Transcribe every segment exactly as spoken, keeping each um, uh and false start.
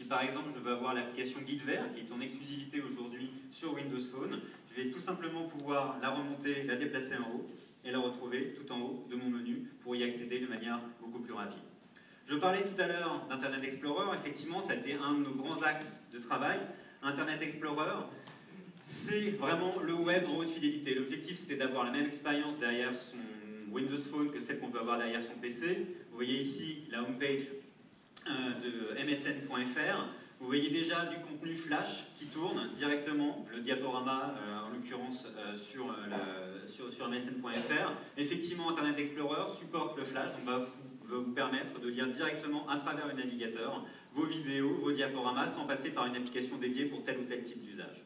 Si par exemple je veux avoir l'application Guidevert, qui est en exclusivité aujourd'hui sur Windows Phone, je vais tout simplement pouvoir la remonter, la déplacer en haut et la retrouver tout en haut de mon menu pour y accéder de manière beaucoup plus rapide. Je parlais tout à l'heure d'Internet Explorer. Effectivement, ça a été un de nos grands axes de travail. Internet Explorer, c'est vraiment le web en haute fidélité. L'objectif, c'était d'avoir la même expérience derrière son Windows Phone que celle qu'on peut avoir derrière son P C. Vous voyez ici la homepage euh, de M S N point F R. Vous voyez déjà du contenu flash qui tourne directement, le diaporama euh, en l'occurrence euh, sur, euh, la, sur, sur M S N point F R. Effectivement, Internet Explorer supporte le flash, on va vous, va vous permettre de lire directement à travers le navigateur vos vidéos, vos diaporamas, sans passer par une application dédiée pour tel ou tel type d'usage.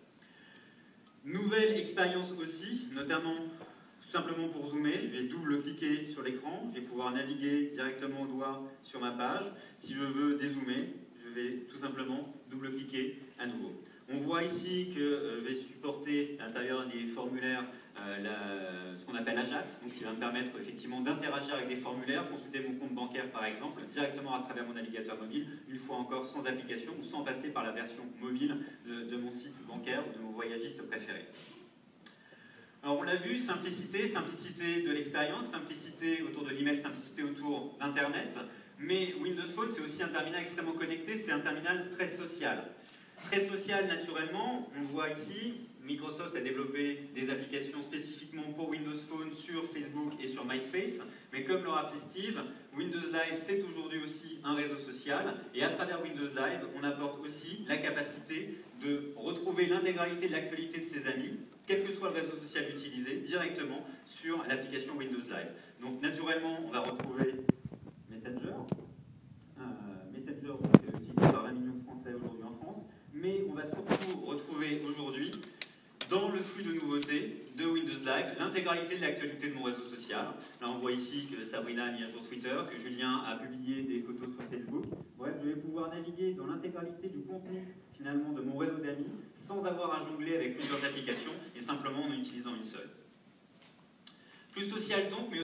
Nouvelle expérience aussi, notamment tout simplement pour zoomer, je vais double-cliquer sur l'écran, je vais pouvoir naviguer directement au doigt sur ma page. Si je veux dézoomer, je vais tout simplement double-cliquer à nouveau. On voit ici que euh, je vais supporter à l'intérieur des formulaires euh, la, ce qu'on appelle Ajax, donc qui va me permettre effectivement d'interagir avec des formulaires, consulter mon compte bancaire par exemple, directement à travers mon navigateur mobile, une fois encore sans application ou sans passer par la version mobile de, de mon site bancaire ou de mon voyagiste préféré. Alors on l'a vu, simplicité, simplicité de l'expérience, simplicité autour de l'email, simplicité autour d'Internet, mais Windows Phone c'est aussi un terminal extrêmement connecté, c'est un terminal très social. Très social naturellement, on voit ici, Microsoft a développé des applications spécifiquement pour Windows Phone sur Facebook et sur MySpace, mais comme le rappelait Steve, Windows Live c'est aujourd'hui aussi un réseau social, et à travers Windows Live, on apporte aussi la capacité de retrouver l'intégralité de l'actualité de ses amis, quel que soit le réseau social utilisé, directement sur l'application Windows Live. Donc naturellement, on va retrouver Messenger, euh, Messenger donc, utilisé par vingt millions de Français aujourd'hui en France, mais on va surtout retrouver aujourd'hui, dans le flux de nouveautés de Windows Live, l'intégralité de l'actualité de mon réseau social. Là, on voit ici que Sabrina a mis à jour Twitter, que Julien a publié des photos sur Facebook. Bref, je vais pouvoir naviguer dans l'intégralité du contenu, finalement, de mon réseau d'amis, sans avoir à jongler avec plusieurs applications, et simplement en utilisant une seule. Plus social donc, mais